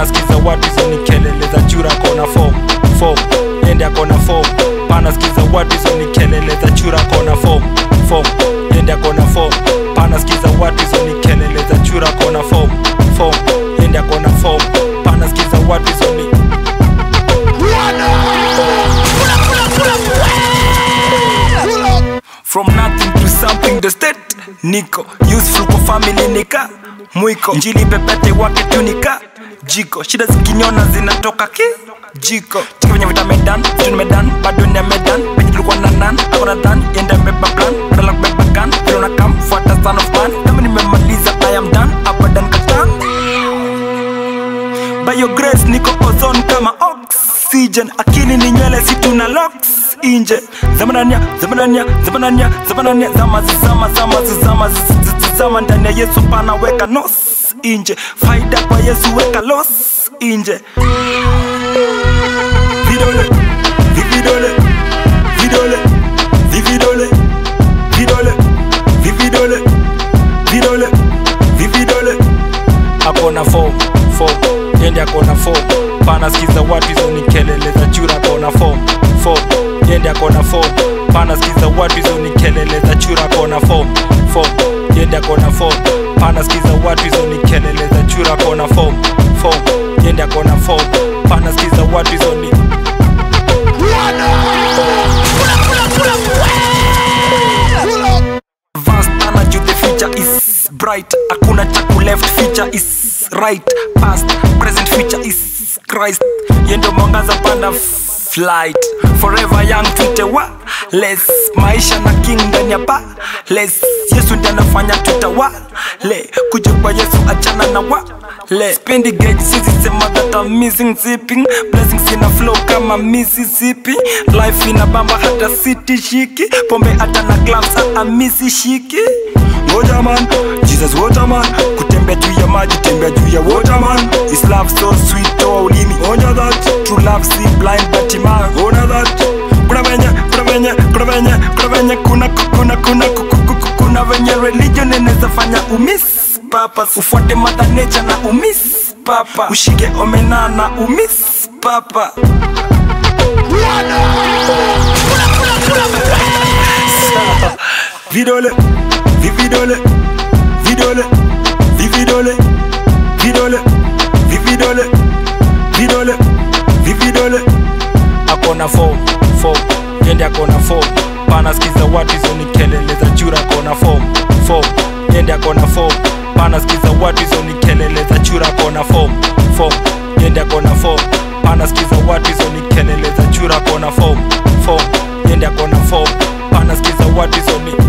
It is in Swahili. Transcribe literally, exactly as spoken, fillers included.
pana skiza watu hizo ni kelele za chura kona form form yende akona form pana skiza watu hizo ni kelele za chura kona form form yende akona form pana skiza watu hizo ni kelele za chura kona form form yende akona form pana skiza watu hizo ni from nothing to something the state niko useful kwa family nika mwiko njili pepete wake tunika jiko shida zikinyona zinatoka ki jiko tika venye vita medan vitu ni medan bado ni medan penye tulikuwa na nan akona dan yenda beba plan badala kubeba gun vile unakam fuata son of man kama nimemaliza I am done abadan katan by your grace niko ozone kama oxygen akili ni nywele si tuna locks inje zamanania zamanania zamanania zamanania zama zama zama zama zama ndani ya Yesu pana weka nos inje faida kwa Yesu weka loss inje vidole vidole vidole vidole vidole vidole vidole vidole akona form form yende akona form pana skiza watu hizo ni kelele za chura akona form form yende akona form pana skiza watu hizo ni kelele za chura akona form form yende akona form pana skiza watu hizo ni kelele za chura akona form form yende akona form pana skiza watu hizo ni vast energy the future is bright hakuna chaku left future is right past present future is Christ yendo mwangaza panda flight forever young tutawa less maisha na king ndani ya pa less Yesu ndiye anafanya tutawa le kuja kwa Yesu achana na wa le spendi gauge sisi sema that I'm missing zipping blessings in a flow kama Mississippi life ina bamba hata city shiki pombe hata na clubs hata misi shiki ngoja man Jesus waterman kutembea juu ya maji tembea juu ya waterman His love so sweet to ulimi onja that true love see blind but ima ona that kuna venye kuna venye kuna venye kuna venye kuna kuna kuna kuna venye religion inaweza fanya umiss papa ufuate mother nature na umiss papa ushike omena na umiss papa vidole vidole vidole vidole vidole vidole vidole vidole akona form form yende akona form pana skiza watu hizo ni kelele za chura akona form form yende akona form pana skiza watu hizo ni kelele za chura akona form form yende akona form pana skiza watu hizo ni kelele za chura akona form form yende akona form pana skiza watu hizo ni